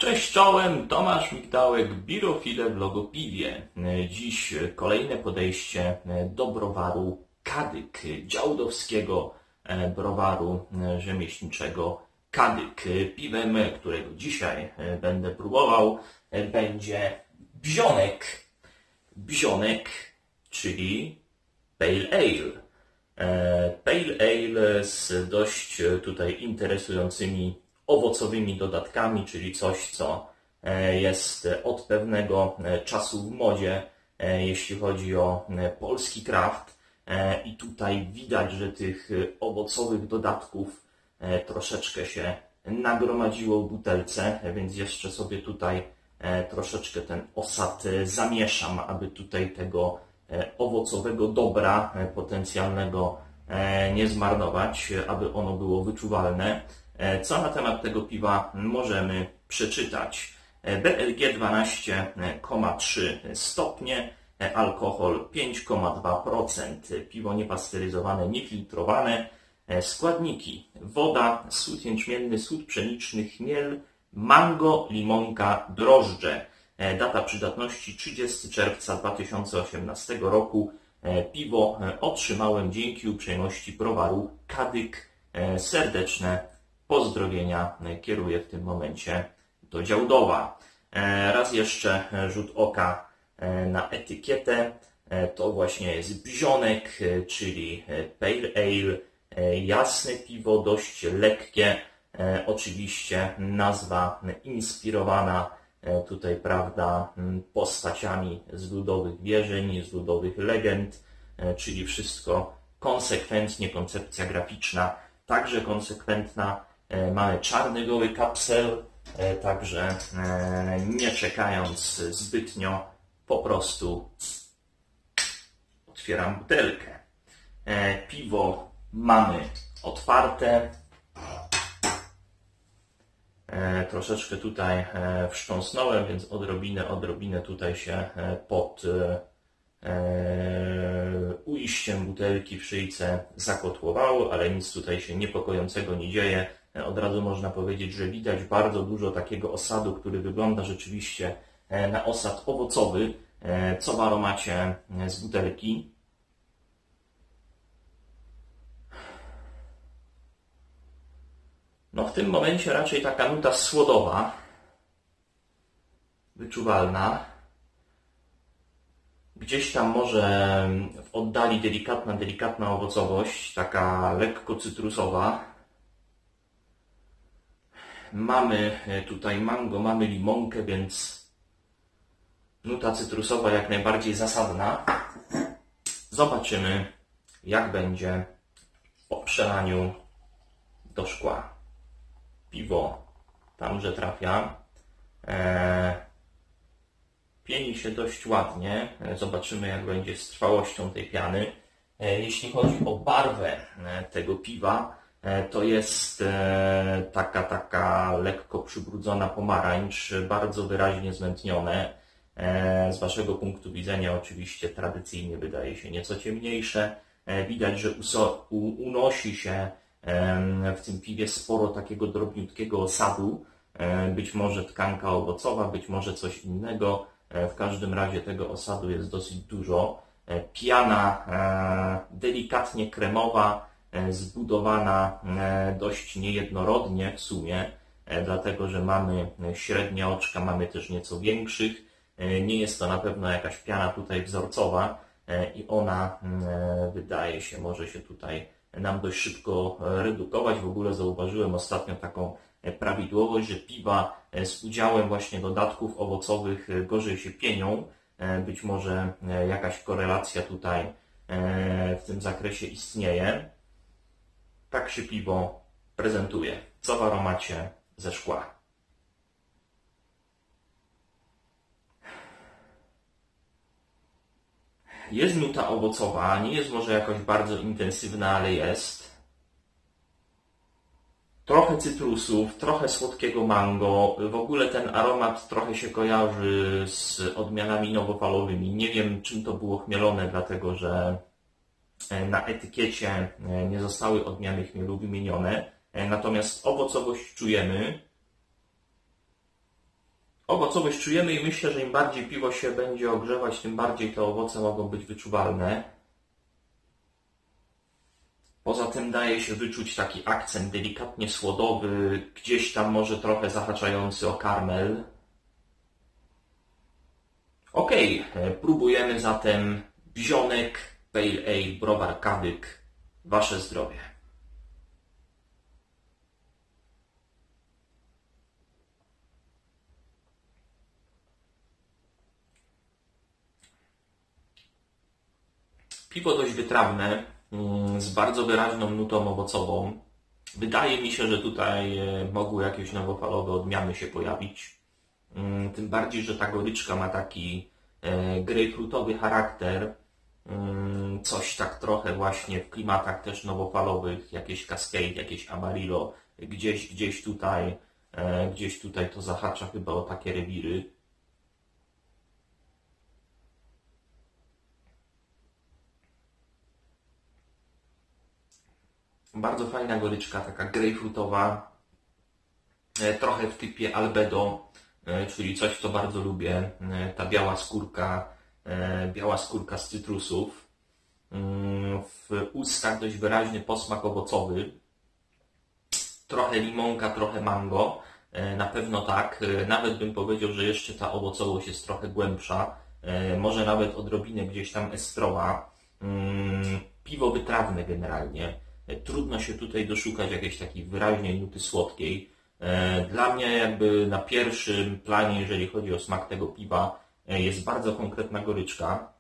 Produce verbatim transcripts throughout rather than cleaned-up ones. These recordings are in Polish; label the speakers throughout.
Speaker 1: Cześć czołem, Tomasz Migdałek, Birofile w Logopiwie. Dziś kolejne podejście do browaru Kadyk, działdowskiego browaru rzemieślniczego Kadyk. Piwem, którego dzisiaj będę próbował, będzie Bzionek. Bzionek, czyli Pale Ale. Pale Ale z dość tutaj interesującymi owocowymi dodatkami, czyli coś, co jest od pewnego czasu w modzie, jeśli chodzi o polski kraft. I tutaj widać, że tych owocowych dodatków troszeczkę się nagromadziło w butelce, więc jeszcze sobie tutaj troszeczkę ten osad zamieszam, aby tutaj tego owocowego dobra potencjalnego nie zmarnować, aby ono było wyczuwalne. Co na temat tego piwa możemy przeczytać? B L G dwanaście przecinek trzy stopnie, alkohol pięć przecinek dwa procent, piwo niepasteryzowane, niefiltrowane, składniki: woda, sód jęczmienny, sód pszeniczny, chmiel, mango, limonka, drożdże. Data przydatności trzydziestego czerwca dwa tysiące osiemnastego roku. Piwo otrzymałem dzięki uprzejmości browaru Kadyk. Serdeczne pozdrowienia kieruję w tym momencie do Działdowa. Raz jeszcze rzut oka na etykietę. To właśnie jest Bzionek, czyli Pale Ale, jasne piwo, dość lekkie. Oczywiście nazwa inspirowana tutaj, prawda, postaciami z ludowych wierzeń, z ludowych legend, czyli wszystko konsekwentnie, koncepcja graficzna także konsekwentna. Mamy czarny goły kapsel, także nie czekając zbytnio, po prostu otwieram butelkę. Piwo mamy otwarte. Troszeczkę tutaj wstrząsnąłem, więc odrobinę, odrobinę tutaj się pod ujściem butelki w szyjce zakotłowało, ale nic tutaj się niepokojącego nie dzieje. Od razu można powiedzieć, że widać bardzo dużo takiego osadu, który wygląda rzeczywiście na osad owocowy. Co w aromacie z butelki? No w tym momencie raczej taka nuta słodowa, wyczuwalna. Gdzieś tam może w oddali delikatna, delikatna owocowość, taka lekko cytrusowa. Mamy tutaj mango, mamy limonkę, więc nuta cytrusowa jak najbardziej zasadna. Zobaczymy, jak będzie po przelaniu do szkła. Piwo tamże trafia. Eee, pieni się dość ładnie. Zobaczymy, jak będzie z trwałością tej piany. Eee, jeśli chodzi o barwę tego piwa, to jest taka, taka lekko przybrudzona pomarańcz, bardzo wyraźnie zmętnione. Z Waszego punktu widzenia oczywiście tradycyjnie wydaje się nieco ciemniejsze. Widać, że unosi się w tym piwie sporo takiego drobniutkiego osadu. Być może tkanka owocowa, być może coś innego. W każdym razie tego osadu jest dosyć dużo. Piana delikatnie kremowa, zbudowana dość niejednorodnie w sumie, dlatego że mamy średnie oczka, mamy też nieco większych. Nie jest to na pewno jakaś piana tutaj wzorcowa i ona wydaje się, może się tutaj nam dość szybko redukować. W ogóle zauważyłem ostatnio taką prawidłowość, że piwa z udziałem właśnie dodatków owocowych gorzej się pienią. Być może jakaś korelacja tutaj w tym zakresie istnieje. Tak się piwo prezentuje. Co w aromacie ze szkła? Jest nuta owocowa, nie jest może jakoś bardzo intensywna, ale jest. Trochę cytrusów, trochę słodkiego mango. W ogóle ten aromat trochę się kojarzy z odmianami nowofalowymi. Nie wiem, czym to było chmielone, dlatego że na etykiecie nie zostały odmiany chmielu wymienione. Natomiast owocowość czujemy. Owocowość czujemy i myślę, że im bardziej piwo się będzie ogrzewać, tym bardziej te owoce mogą być wyczuwalne. Poza tym daje się wyczuć taki akcent delikatnie słodowy, gdzieś tam może trochę zahaczający o karmel. Ok, próbujemy zatem Bzionek Pale Ale Browar Kawyk. Wasze zdrowie. Piwo dość wytrawne, z bardzo wyraźną nutą owocową. Wydaje mi się, że tutaj mogły jakieś nowofalowe odmiany się pojawić. Tym bardziej, że ta goryczka ma taki grejpfrutowy charakter. Coś tak trochę właśnie w klimatach też nowofalowych, jakieś Cascade, jakieś Amarillo. Gdzieś, gdzieś tutaj, gdzieś tutaj to zahacza chyba o takie rewiry. Bardzo fajna goryczka, taka grejpfrutowa, trochę w typie albedo, czyli coś, co bardzo lubię, ta biała skórka, biała skórka z cytrusów. W ustach dość wyraźny posmak owocowy, trochę limonka, trochę mango, na pewno tak, nawet bym powiedział, że jeszcze ta owocowość jest trochę głębsza, może nawet odrobinę gdzieś tam estrowa. Piwo wytrawne generalnie. Trudno się tutaj doszukać jakiejś takiej wyraźnej nuty słodkiej. Dla mnie jakby na pierwszym planie, jeżeli chodzi o smak tego piwa, jest bardzo konkretna goryczka.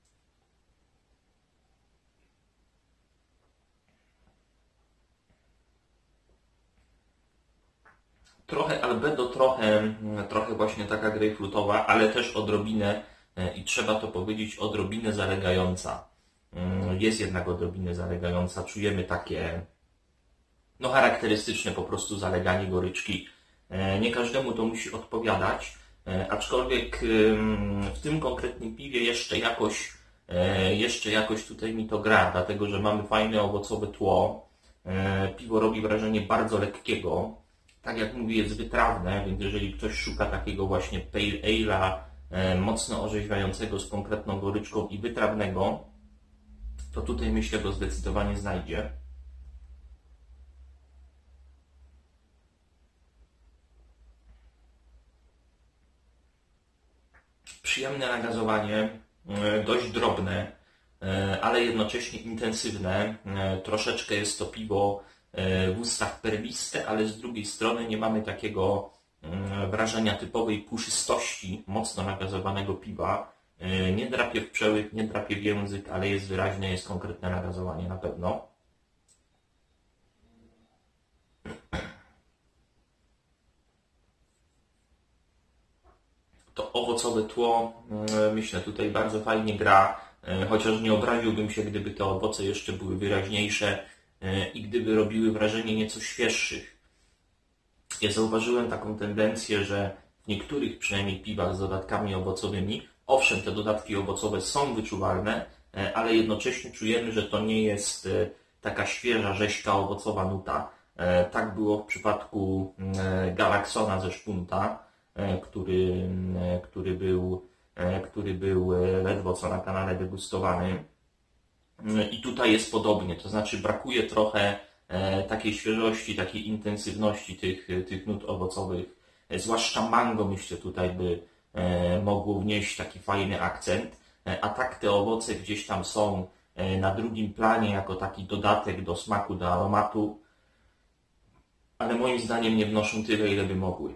Speaker 1: Trochę albedo, trochę, trochę właśnie taka grejpfrutowa, ale też odrobinę, i trzeba to powiedzieć, odrobinę zalegająca. Jest jednak odrobinę zalegająca. Czujemy takie no charakterystyczne po prostu zaleganie goryczki. Nie każdemu to musi odpowiadać, aczkolwiek w tym konkretnym piwie jeszcze jakoś, jeszcze jakoś tutaj mi to gra, dlatego że mamy fajne owocowe tło. Piwo robi wrażenie bardzo lekkiego. Tak jak mówię, jest wytrawne, więc jeżeli ktoś szuka takiego właśnie pale ale'a mocno orzeźwiającego z konkretną goryczką i wytrawnego, to tutaj myślę go zdecydowanie znajdzie. Przyjemne nagazowanie, dość drobne, ale jednocześnie intensywne. Troszeczkę jest to piwo w ustach perliste, ale z drugiej strony nie mamy takiego wrażenia typowej puszystości mocno nagazowanego piwa. Nie drapie w przełyk, nie drapie w język, ale jest wyraźne, jest konkretne nagazowanie na pewno. To owocowe tło, myślę, tutaj bardzo fajnie gra, chociaż nie obraziłbym się, gdyby te owoce jeszcze były wyraźniejsze i gdyby robiły wrażenie nieco świeższych. Ja zauważyłem taką tendencję, że w niektórych przynajmniej piwach z dodatkami owocowymi, owszem, te dodatki owocowe są wyczuwalne, ale jednocześnie czujemy, że to nie jest taka świeża, rzeźka, owocowa nuta. Tak było w przypadku Galaxona ze Szpunta, który, który, był, który był ledwo co na kanale degustowany. I tutaj jest podobnie, to znaczy brakuje trochę takiej świeżości, takiej intensywności tych, tych nut owocowych. Zwłaszcza mango, myślę, tutaj by mogło wnieść taki fajny akcent, a tak te owoce gdzieś tam są na drugim planie jako taki dodatek do smaku, do aromatu, ale moim zdaniem nie wnoszą tyle, ile by mogły.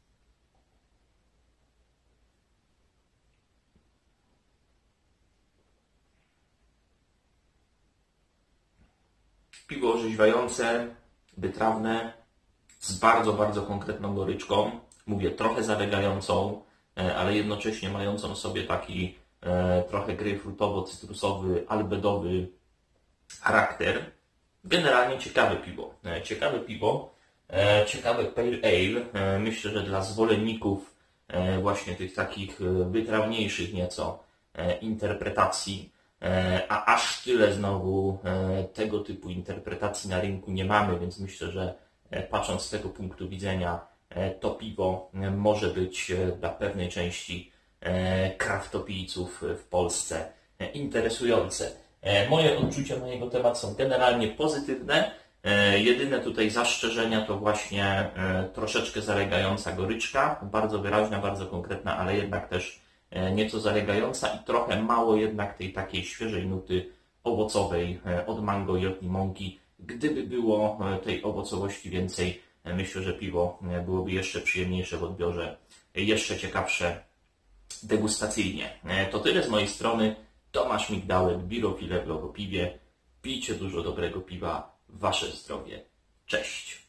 Speaker 1: Piwo orzeźwiające, wytrawne, z bardzo, bardzo konkretną goryczką. Mówię, trochę zalegającą, ale jednocześnie mającą w sobie taki e, trochę grejpfrutowo-cytrusowy, albedowy charakter. Generalnie ciekawe piwo. E, ciekawe piwo, e, ciekawe pale ale. E, myślę, że dla zwolenników e, właśnie tych takich wytrawniejszych nieco e, interpretacji, e, a aż tyle znowu e, tego typu interpretacji na rynku nie mamy, więc myślę, że e, patrząc z tego punktu widzenia, to piwo może być dla pewnej części kraftopijców w Polsce interesujące. Moje odczucia na jego temat są generalnie pozytywne. Jedyne tutaj zastrzeżenia to właśnie troszeczkę zalegająca goryczka, bardzo wyraźna, bardzo konkretna, ale jednak też nieco zalegająca i trochę mało jednak tej takiej świeżej nuty owocowej od mango i od limonki. Gdyby było tej owocowości więcej, myślę, że piwo byłoby jeszcze przyjemniejsze w odbiorze, jeszcze ciekawsze degustacyjnie. To tyle z mojej strony. Tomasz Migdałek, Birofile, blog o piwie. Pijcie dużo dobrego piwa. Wasze zdrowie. Cześć.